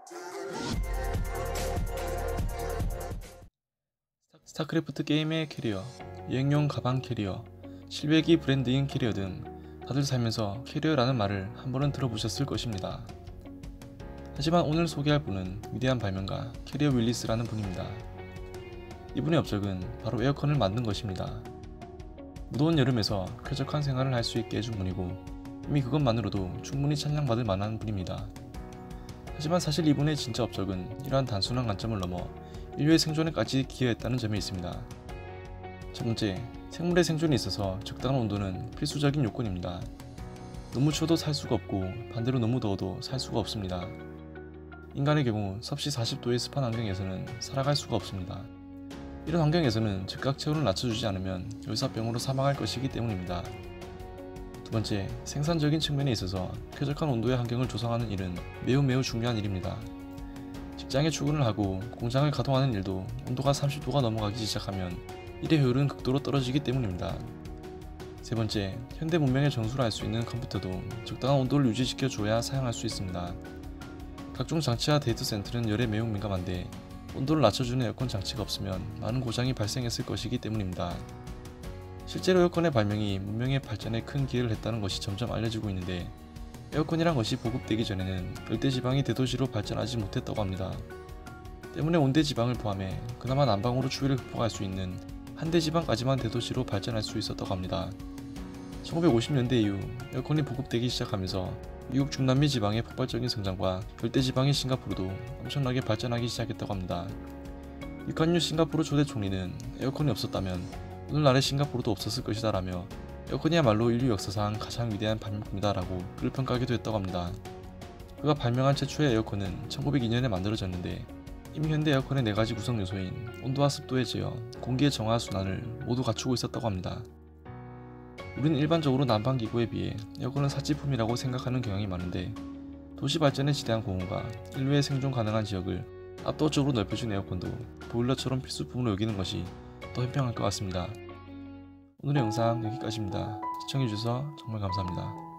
스타크래프트 게임의 캐리어, 여행용 가방 캐리어, 실외기 브랜드인 캐리어 등 다들 살면서 캐리어라는 말을 한 번은 들어보셨을 것입니다. 하지만 오늘 소개할 분은 위대한 발명가 캐리어 윌리스라는 분입니다. 이분의 업적은 바로 에어컨을 만든 것입니다. 무더운 여름에서 쾌적한 생활을 할 수 있게 해준 분이고 이미 그것만으로도 충분히 찬양받을 만한 분입니다. 하지만 사실 이분의 진짜 업적은 이러한 단순한 관점을 넘어 인류의 생존에까지 기여했다는 점에 있습니다. 첫 번째, 생물의 생존에 있어서 적당한 온도는 필수적인 요건입니다. 너무 추워도 살 수가 없고 반대로 너무 더워도 살 수가 없습니다. 인간의 경우 섭씨 40도의 습한 환경에서는 살아갈 수가 없습니다. 이런 환경에서는 즉각 체온을 낮춰주지 않으면 열사병으로 사망할 것이기 때문입니다. 두 번째, 생산적인 측면에 있어서 쾌적한 온도의 환경을 조성하는 일은 매우 중요한 일입니다. 직장에 출근을 하고 공장을 가동하는 일도 온도가 30도가 넘어가기 시작하면 일의 효율은 극도로 떨어지기 때문입니다. 세 번째, 현대 문명의 정수를 알 수 있는 컴퓨터도 적당한 온도를 유지시켜 줘야 사용할 수 있습니다. 각종 장치와 데이터 센터는 열에 매우 민감한데 온도를 낮춰주는 에어컨 장치가 없으면 많은 고장이 발생했을 것이기 때문입니다. 실제로 에어컨의 발명이 문명의 발전에 큰 기여를 했다는 것이 점점 알려지고 있는데 에어컨이란 것이 보급되기 전에는 열대지방이 대도시로 발전하지 못했다고 합니다. 때문에 온대지방을 포함해 그나마 난방으로 추위를 극복할 수 있는 한대지방까지만 대도시로 발전할 수 있었다고 합니다. 1950년대 이후 에어컨이 보급되기 시작하면서 미국 중남미 지방의 폭발적인 성장과 열대지방인 싱가포르도 엄청나게 발전하기 시작했다고 합니다. 류칸유 싱가포르 초대 총리는 에어컨이 없었다면 오늘날의 싱가포르도 없었을 것이다 라며 에어컨이야말로 인류 역사상 가장 위대한 발명품이다 라고 그를 평가하기도 했다고 합니다. 그가 발명한 최초의 에어컨은 1902년에 만들어졌는데 이미 현대 에어컨의 4가지 구성 요소인 온도와 습도의 제어, 공기의 정화 순환을 모두 갖추고 있었다고 합니다. 우리는 일반적으로 난방기구에 비해 에어컨은 사치품이라고 생각하는 경향이 많은데 도시 발전에 지대한 공후가 인류의 생존 가능한 지역을 압도적으로 넓혀준 에어컨도 보일러처럼 필수품으로 여기는 것이 더 현명할 것 같습니다. 오늘의 영상 여기까지입니다. 시청해주셔서 정말 감사합니다.